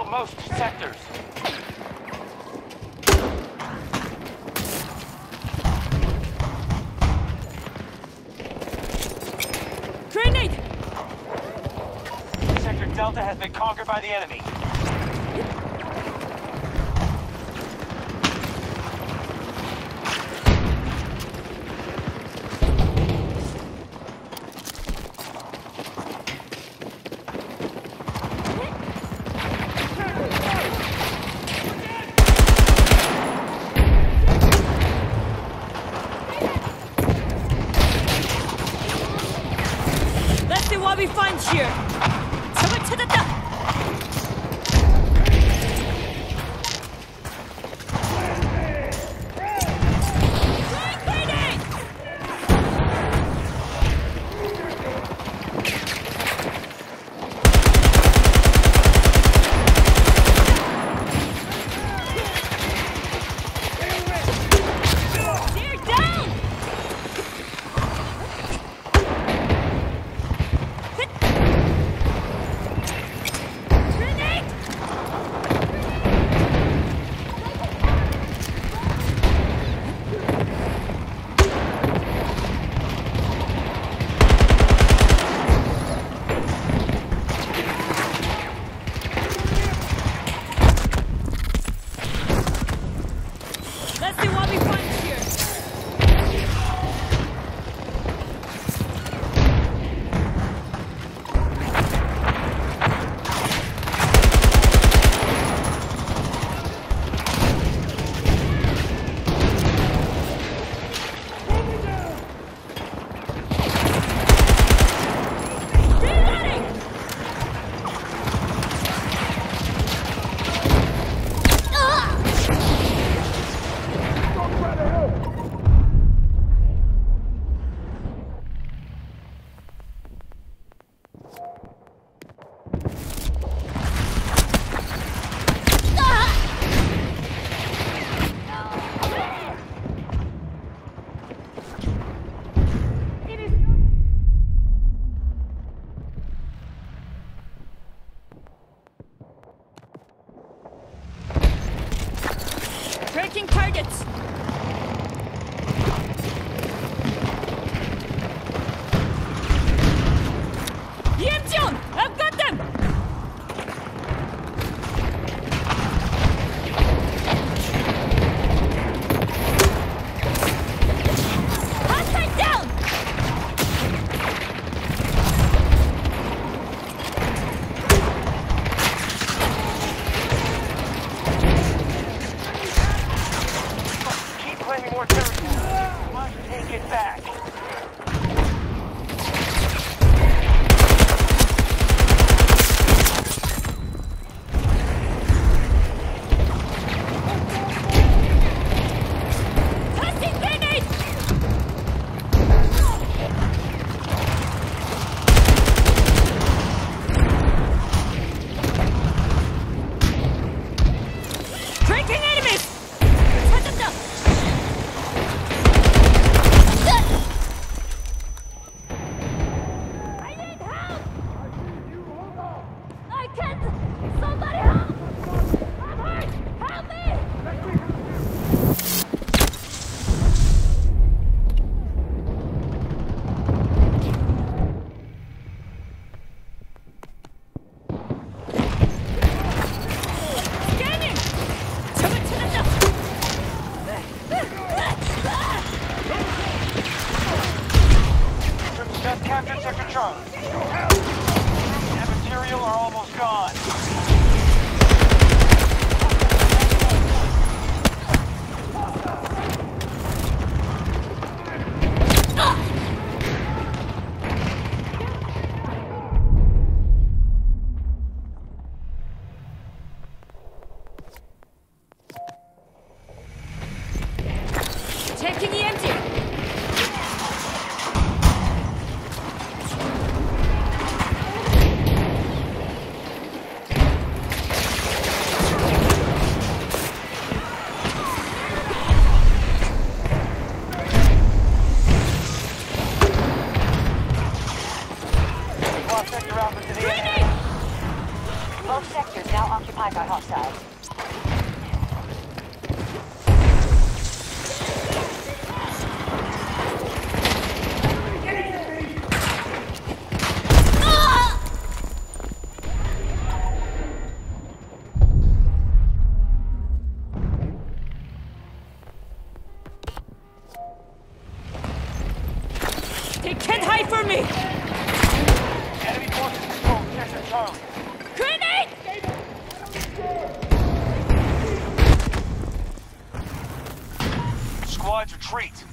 most sectors. Grenade! Sector Delta has been conquered by the enemy. Let's see what we find here. 적을 찾았다. Let's see what we find here. Tracking targets. EMG on! I've got them! Hostile down! Keep claiming more territory. We must take it back. Tossing grenade! Tracking enemies! 찾았다! I need help! I can't! Somebody help! I'm hurt! Help me! Scanning! 적을 찾았다! Troops just captured Sector Charlie. That material are almost gone. Checking EMG! Lost Sector Alpha to the enemy. Grenade! Both sectors now occupied by hostiles. They can't hide from me! Enemy forces control Sector Charlie. Grenade! Squads retreat.